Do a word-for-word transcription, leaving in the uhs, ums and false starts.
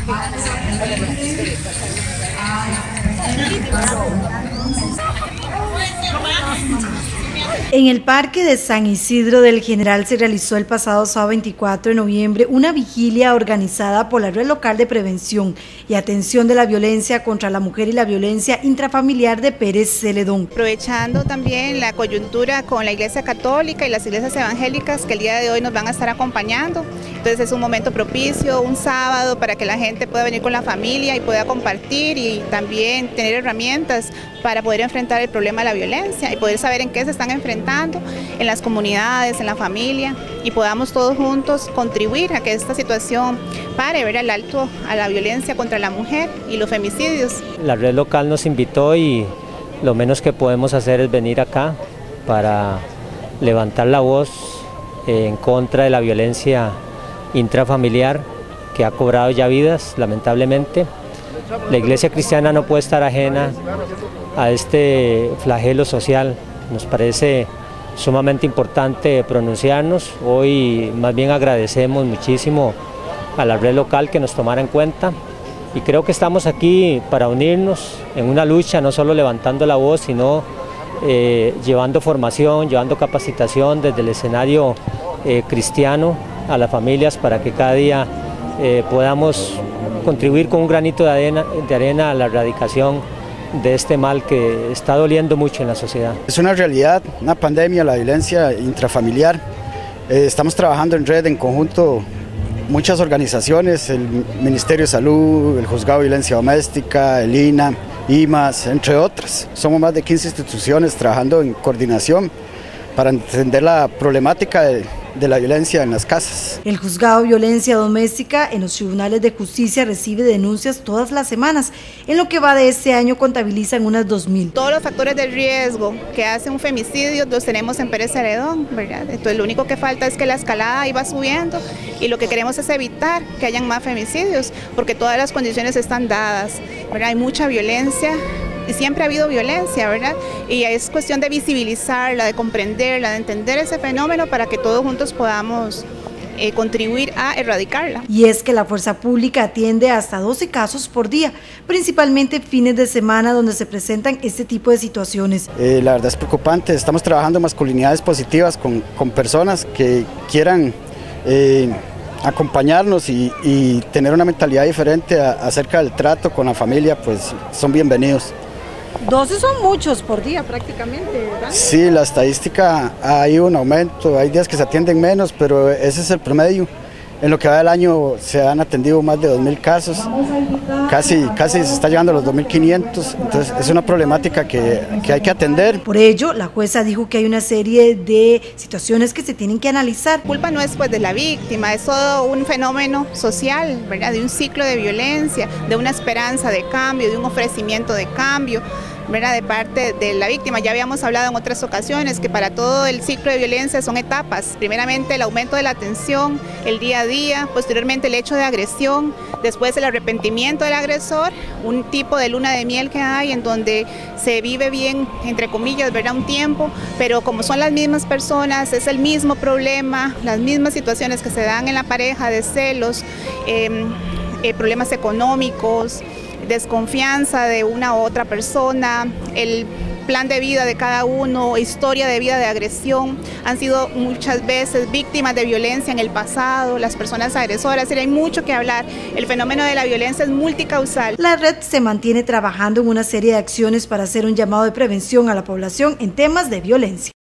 En el Parque de San Isidro del General se realizó el pasado sábado veinticuatro de noviembre una vigilia organizada por la Red Local de Prevención y Atención de la Violencia contra la Mujer y la Violencia Intrafamiliar de Pérez Celedón. Aprovechando también la coyuntura con la Iglesia Católica y las iglesias evangélicas que el día de hoy nos van a estar acompañando, entonces es un momento propicio, un sábado para que la gente pueda venir con la familia y pueda compartir y también tener herramientas para poder enfrentar el problema de la violencia y poder saber en qué se están enfrentando en las comunidades, en la familia, y podamos todos juntos contribuir a que esta situación pare, ver al alto a la violencia contra la mujer y los femicidios. La red local nos invitó y lo menos que podemos hacer es venir acá para levantar la voz en contra de la violencia intrafamiliar que ha cobrado ya vidas, lamentablemente. La Iglesia cristiana no puede estar ajena a este flagelo social. Nos parece sumamente importante pronunciarnos. Hoy más bien agradecemos muchísimo a la red local que nos tomara en cuenta y creo que estamos aquí para unirnos en una lucha, no solo levantando la voz, sino eh, llevando formación, llevando capacitación desde el escenario eh, cristiano a las familias para que cada día eh, podamos contribuir con un granito de arena, de arena a la erradicación de este mal que está doliendo mucho en la sociedad. Es una realidad, una pandemia, la violencia intrafamiliar. Eh, estamos trabajando en red, en conjunto, muchas organizaciones, el Ministerio de Salud, el Juzgado de Violencia Doméstica, el I N A, I M A S, entre otras. Somos más de quince instituciones trabajando en coordinación para entender la problemática de, de la violencia en las casas. El Juzgado de Violencia Doméstica en los tribunales de justicia recibe denuncias todas las semanas. En lo que va de este año contabilizan unas dos mil. Todos los factores de riesgo que hace un femicidio los tenemos en Pérez Celedón, ¿verdad? Entonces lo único que falta es que la escalada iba subiendo y lo que queremos es evitar que hayan más femicidios porque todas las condiciones están dadas, ¿verdad? Hay mucha violencia. Y siempre ha habido violencia, ¿verdad? Y es cuestión de visibilizarla, de comprenderla, de entender ese fenómeno para que todos juntos podamos eh, contribuir a erradicarla. Y es que la fuerza pública atiende hasta doce casos por día, principalmente fines de semana donde se presentan este tipo de situaciones. Eh, la verdad es preocupante, estamos trabajando masculinidades positivas con, con personas que quieran eh, acompañarnos y, y tener una mentalidad diferente a, acerca del trato con la familia, pues son bienvenidos. doce son muchos por día prácticamente, ¿verdad? Sí, la estadística hay un aumento, hay días que se atienden menos, pero ese es el promedio. En lo que va del año se han atendido más de dos mil casos, casi, casi se está llegando a los dos mil quinientos, entonces es una problemática que, que hay que atender. Por ello, la jueza dijo que hay una serie de situaciones que se tienen que analizar. La culpa no es pues de la víctima, es todo un fenómeno social, ¿verdad? De un ciclo de violencia, de una esperanza de cambio, de un ofrecimiento de cambio, ¿verdad? De parte de la víctima. Ya habíamos hablado en otras ocasiones que para todo el ciclo de violencia son etapas. Primeramente el aumento de la tensión, el día a día, posteriormente el hecho de agresión, después el arrepentimiento del agresor, un tipo de luna de miel que hay en donde se vive bien, entre comillas, ¿verdad? Un tiempo, pero como son las mismas personas, es el mismo problema, las mismas situaciones que se dan en la pareja de celos, eh, eh, problemas económicos, desconfianza de una u otra persona, el plan de vida de cada uno, historia de vida de agresión, han sido muchas veces víctimas de violencia en el pasado, las personas agresoras, y hay mucho que hablar. El fenómeno de la violencia es multicausal. La red se mantiene trabajando en una serie de acciones para hacer un llamado de prevención a la población en temas de violencia.